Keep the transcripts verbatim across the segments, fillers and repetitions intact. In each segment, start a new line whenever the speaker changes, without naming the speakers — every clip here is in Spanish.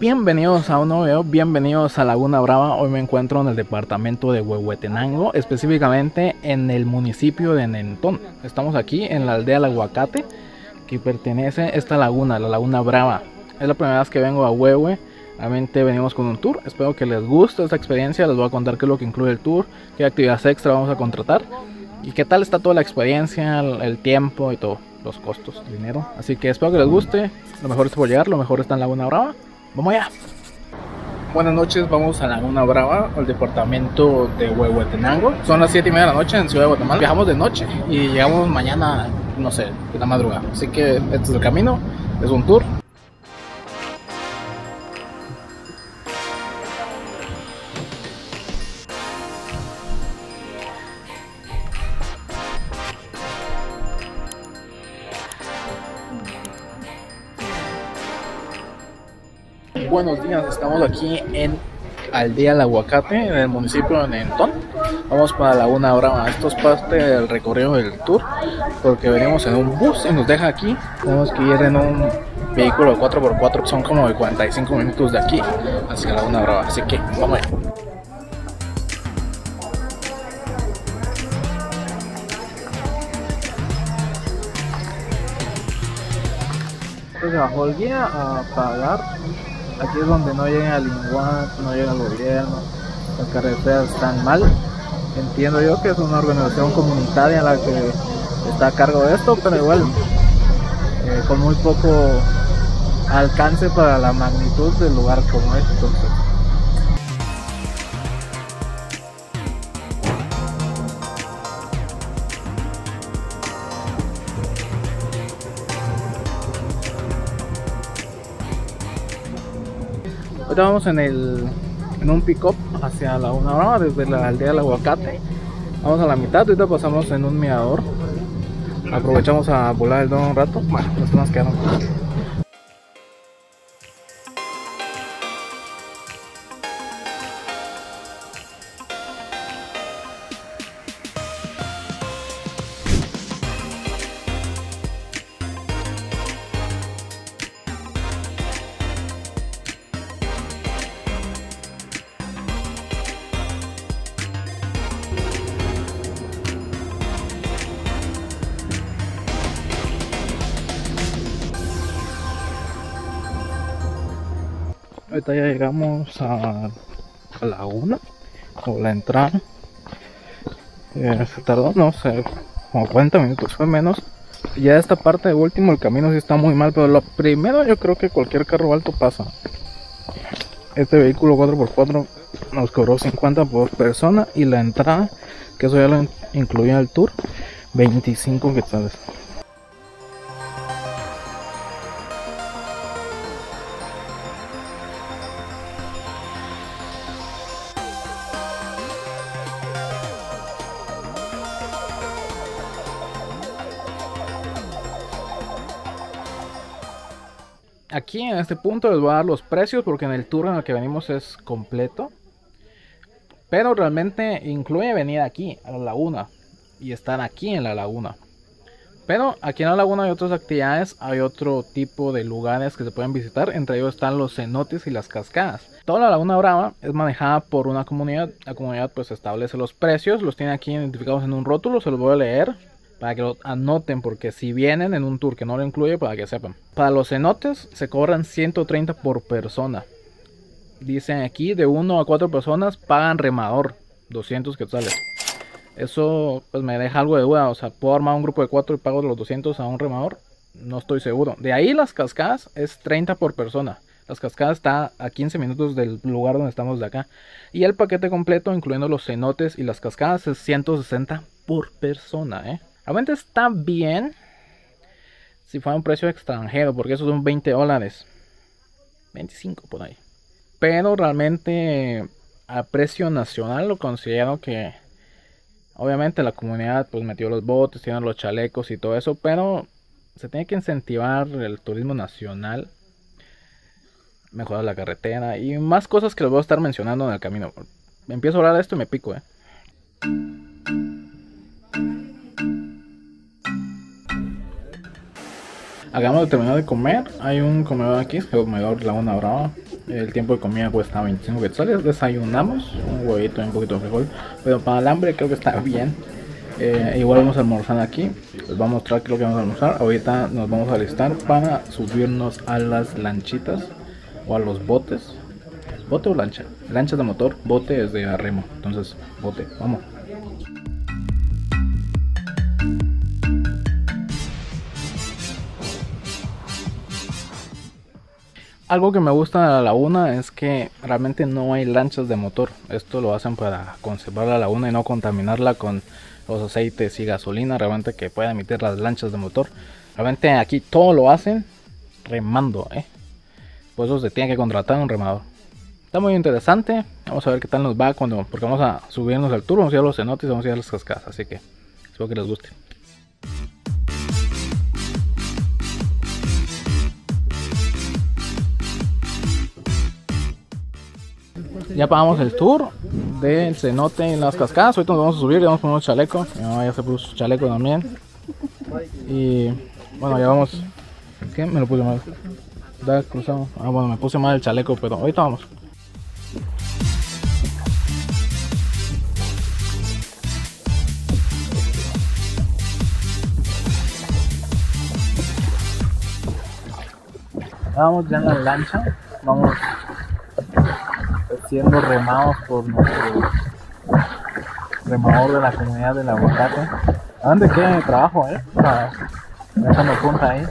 Bienvenidos a un nuevo video, bienvenidos a Laguna Brava. Hoy me encuentro en el departamento de Huehuetenango, específicamente en el municipio de Nentón. Estamos aquí en la aldea El Aguacate, que pertenece a esta laguna, la Laguna Brava. Es la primera vez que vengo a Huehue, realmente venimos con un tour. Espero que les guste esta experiencia, les voy a contar qué es lo que incluye el tour, qué actividades extra vamos a contratar y qué tal está toda la experiencia, el, el tiempo y todo, los costos, el dinero. Así que espero que les guste, lo mejor está por llegar, lo mejor está en Laguna Brava. ¡Vamos allá! Buenas noches, vamos a Laguna Brava, al departamento de Huehuetenango. Son las siete y media de la noche en Ciudad de Guatemala. Viajamos de noche y llegamos mañana, no sé, de la madrugada. Así que este es el camino, es un tour. Buenos días, estamos aquí en Aldea El Aguacate, en el municipio de Nentón. Vamos para Laguna Brava. Esto es parte del recorrido del tour, porque venimos en un bus y nos deja aquí. Tenemos que ir en un vehículo de cuatro por cuatro, son como de cuarenta y cinco minutos de aquí hacia Laguna Brava. Así que vamos allá. Se bajó el guía a pagar. Aquí es donde no llega el INGUAT, no llega el gobierno, las carreteras están mal. Entiendo yo que es una organización comunitaria la que está a cargo de esto, pero igual eh, con muy poco alcance para la magnitud del lugar como este. Entonces, ahorita vamos en, el, en un pick-up hacia Laguna Brava desde la aldea El Aguacate. Vamos a la mitad, ahorita pasamos en un mirador. Aprovechamos a volar el dron un rato. Bueno, nos nos quedamos. Ahorita ya llegamos a la laguna, o la entrada. Eh, se tardó, no sé, como cuarenta minutos, fue menos. Ya esta parte de último, el camino sí está muy mal, pero lo primero yo creo que cualquier carro alto pasa. Este vehículo cuatro por cuatro nos cobró cincuenta por persona y la entrada, que eso ya lo incluía el tour, veinticinco quetzales. Aquí en este punto les voy a dar los precios porque en el tour en el que venimos es completo, pero realmente incluye venir aquí a la laguna y estar aquí en la laguna. Pero aquí en la laguna hay otras actividades, hay otro tipo de lugares que se pueden visitar, entre ellos están los cenotes y las cascadas. Toda la Laguna Brava es manejada por una comunidad, la comunidad pues establece los precios, los tiene aquí identificados en un rótulo, se los voy a leer para que lo anoten, porque si vienen en un tour que no lo incluye, para que sepan. Para los cenotes se cobran ciento treinta por persona. Dicen aquí de uno a cuatro personas pagan remador, doscientos quetzales. Eso pues me deja algo de duda, o sea, ¿puedo armar un grupo de cuatro y pago los doscientos a un remador? No estoy seguro. De ahí las cascadas es treinta por persona. Las cascadas está a quince minutos del lugar donde estamos de acá. Y el paquete completo, incluyendo los cenotes y las cascadas, es ciento sesenta por persona, ¿eh? Realmente está bien si fuera un precio extranjero, porque esos son veinte dólares, veinticinco por ahí. Pero realmente a precio nacional lo considero que obviamente la comunidad pues metió los botes, tienen los chalecos y todo eso, pero se tiene que incentivar el turismo nacional, mejorar la carretera y más cosas que les voy a estar mencionando en el camino. Empiezo a hablar de esto y me pico, eh. Acabamos de terminar de comer. Hay un comedor aquí, es el comedor Laguna Brava. El tiempo de comida cuesta veinticinco quetzales. Desayunamos un huevito y un poquito de frijol, pero para el hambre creo que está bien. Eh, igual vamos a almorzar aquí. Les voy a mostrar qué es lo que vamos a almorzar. Ahorita nos vamos a alistar para subirnos a las lanchitas o a los botes. ¿Bote o lancha? Lanchas de motor, bote es de a remo. Entonces, bote, vamos. Algo que me gusta de la laguna es que realmente no hay lanchas de motor. Esto lo hacen para conservar la laguna y no contaminarla con los aceites y gasolina realmente que pueden emitir las lanchas de motor. Realmente aquí todo lo hacen remando, ¿eh? Por eso se tiene que contratar un remador. Está muy interesante. Vamos a ver qué tal nos va cuando, porque vamos a subirnos al tour, vamos a ir a los cenotes y vamos a ir a las cascadas. Así que espero que les guste. Ya pagamos el tour del cenote en las cascadas. Ahorita nos vamos a subir, ya vamos a poner un chaleco. Mi mamá ya se puso su chaleco también. Y bueno, ya vamos. ¿Qué? Me lo puse mal. Da cruzado. Ah, bueno, me puse mal el chaleco, pero ahorita vamos. Vamos ya en la lancha. Vamos siendo remados por nuestro remador de la comunidad del aguacate. ¿A dónde queda mi trabajo, eh? Para dejarme punta ahí.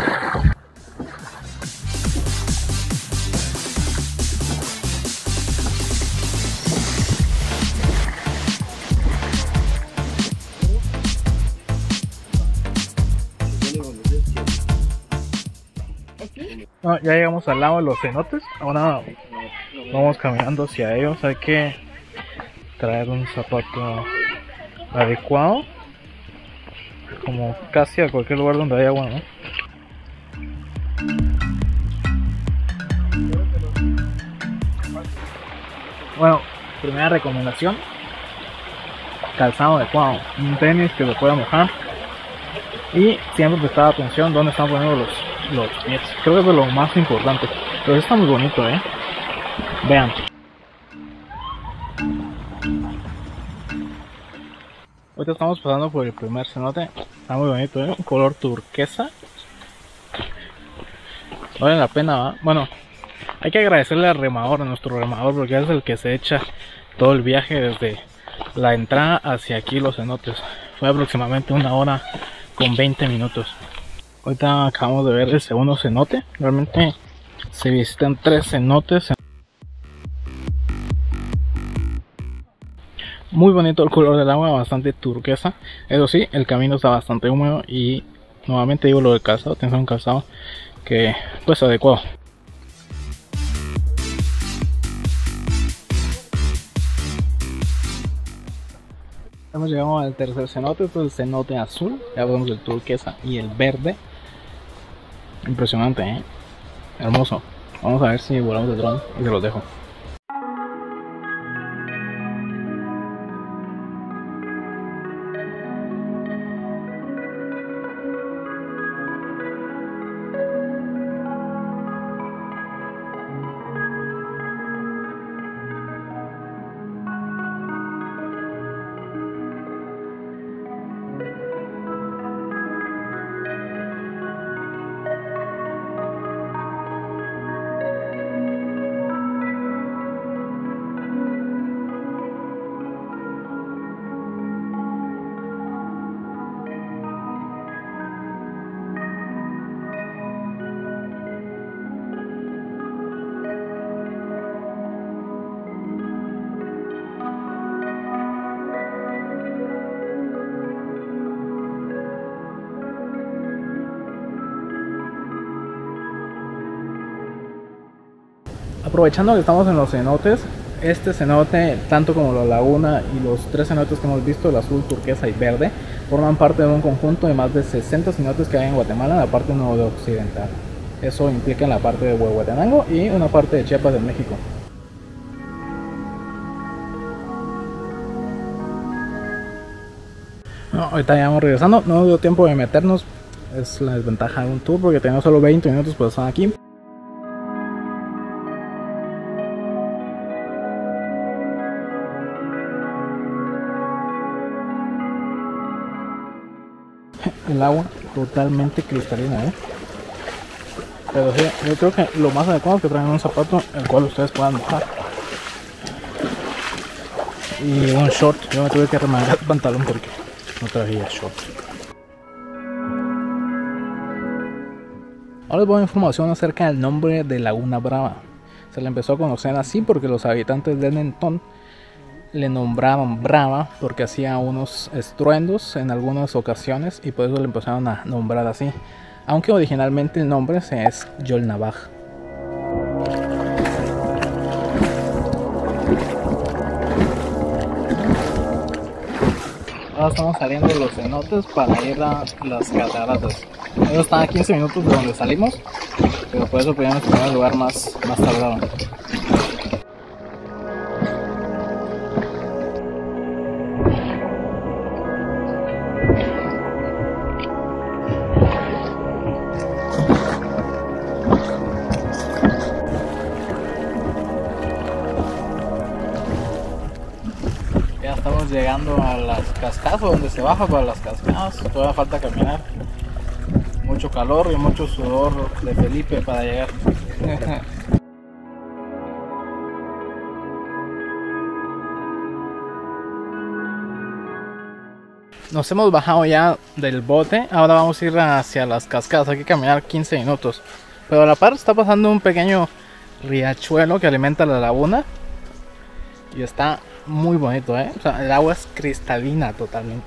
No, ya llegamos al lado de los cenotes. Ahora vamos caminando hacia ellos. Hay que traer un zapato adecuado, como casi a cualquier lugar donde haya agua, ¿no? Bueno, primera recomendación: calzado adecuado, un tenis que se pueda mojar y siempre prestar atención donde están poniendo los, los pies. Creo que es de lo más importante. Pero está muy bonito, eh. Vean. Ahorita estamos pasando por el primer cenote. Está muy bonito, ¿eh? Un color turquesa. Vale la pena, ¿va? Bueno, hay que agradecerle al remador, a nuestro remador, porque es el que se echa todo el viaje desde la entrada hacia aquí los cenotes. Fue aproximadamente una hora con veinte minutos. Ahorita acabamos de ver el segundo cenote. Realmente se visitan tres cenotes. Muy bonito el color del agua, bastante turquesa. Eso sí, el camino está bastante húmedo y nuevamente digo lo del calzado, tienes un calzado que pues adecuado. Hemos llegado al tercer cenote, esto es el cenote azul. Ya vemos el turquesa y el verde. Impresionante, ¿eh? Hermoso. Vamos a ver si volamos el dron y se los dejo. Aprovechando que estamos en los cenotes, este cenote, tanto como la laguna y los tres cenotes que hemos visto, el azul, turquesa y verde, forman parte de un conjunto de más de sesenta cenotes que hay en Guatemala, en la parte noroccidental. Eso implica en la parte de Huehuetenango y una parte de Chiapas de México. No, ahorita ya vamos regresando, no dio tiempo de meternos, es la desventaja de un tour porque tenemos solo veinte minutos para estar aquí. el agua totalmente cristalina, ¿eh? Pero sí, yo creo que lo más adecuado es que traigan un zapato el cual ustedes puedan mojar. Y un short, yo me tuve que remangar el pantalón porque no traía short. Ahora les voy a dar información acerca del nombre de Laguna Brava. Se le empezó a conocer así porque los habitantes de Mentón le nombraban Brava porque hacía unos estruendos en algunas ocasiones y por eso le empezaron a nombrar así. Aunque originalmente el nombre es Yolnabaj. Ahora estamos saliendo de los cenotes para ir a las cataratas. Ellos están a quince minutos de donde salimos, pero por eso podíamos tener el lugar más, más tardado. Ya estamos llegando a las cascadas, donde se baja para las cascadas. Todavía falta caminar. Mucho calor y mucho sudor de Felipe para llegar. Nos hemos bajado ya del bote. Ahora vamos a ir hacia las cascadas. Hay que caminar quince minutos. Pero a la par está pasando un pequeño riachuelo que alimenta la laguna. Y está muy bonito, ¿eh? O sea, el agua es cristalina totalmente.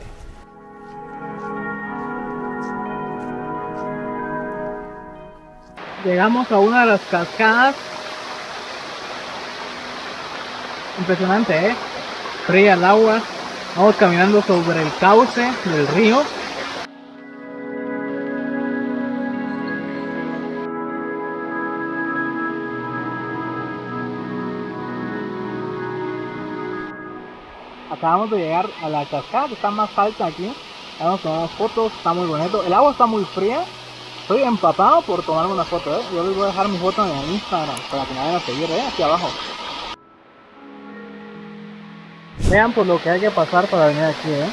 Llegamos a una de las cascadas. Impresionante, ¿eh? Fría el agua. Vamos caminando sobre el cauce del río. Acabamos de llegar a la cascada que está más alta aquí. Vamos a tomar fotos, está muy bonito. El agua está muy fría. Estoy empapado por tomarme una foto, ¿eh? Yo les voy a dejar mi foto en Instagram para que me vayan a seguir, ¿eh? Aquí abajo. Vean por lo que hay que pasar para venir aquí, ¿eh?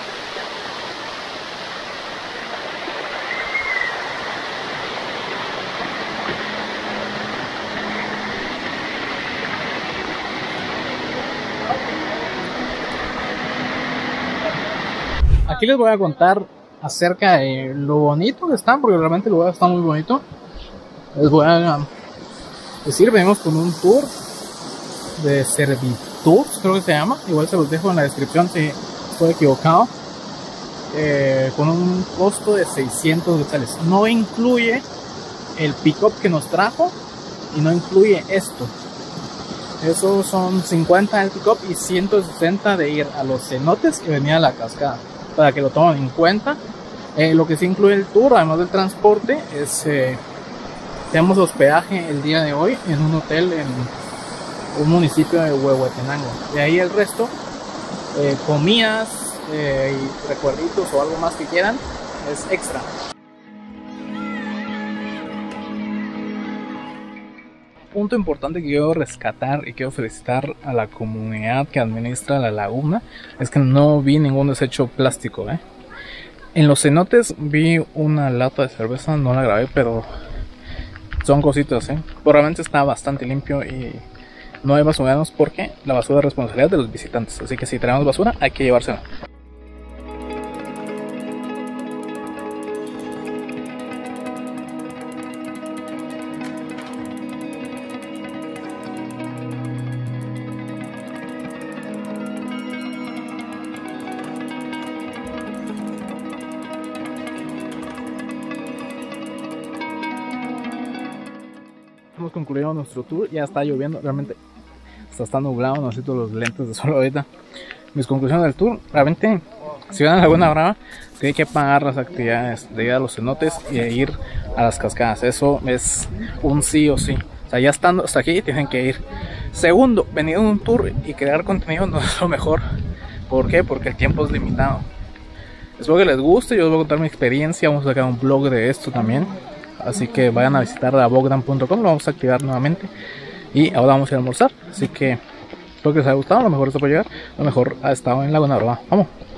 Aquí les voy a contar acerca de lo bonito que están, porque realmente el lugar está muy bonito. Les voy a decir, venimos con un tour de Servitours, creo que se llama. Igual se los dejo en la descripción si estoy equivocado. Eh, con un costo de seiscientos quetzales. No incluye el pick-up que nos trajo y no incluye esto. Esos son cincuenta del pick-up y ciento sesenta de ir a los cenotes y venir a la cascada, para que lo tomen en cuenta. Eh, lo que sí incluye el tour, además del transporte, es eh, tenemos hospedaje el día de hoy en un hotel en un municipio de Huehuetenango. De ahí el resto, eh, comidas eh, y recuerditos o algo más que quieran, es extra. Punto importante que quiero rescatar y quiero felicitar a la comunidad que administra la laguna es que no vi ningún desecho plástico, ¿eh? En los cenotes vi una lata de cerveza, no la grabé, pero son cositas, ¿eh? Probablemente está bastante limpio y no hay basuranos porque la basura es responsabilidad de los visitantes, así que si tenemos basura hay que llevársela. Hemos concluido nuestro tour, ya está lloviendo, realmente hasta está nublado, necesito los lentes de sol ahorita. Mis conclusiones del tour, realmente si van a Laguna Brava tienen que pagar las actividades de ir a los cenotes y de ir a las cascadas, eso es un sí o sí. O sea, ya estando hasta aquí tienen que ir. Segundo, venir a un tour y crear contenido no es lo mejor. ¿Por qué? Porque el tiempo es limitado. Espero que les guste, yo les voy a contar mi experiencia, vamos a sacar un blog de esto también. Así que vayan a visitar a bogdan punto com, lo vamos a activar nuevamente. Y ahora vamos a ir a almorzar. Así que espero que les haya gustado, lo mejor está por llegar. Lo mejor ha estado en Laguna Brava. Vamos.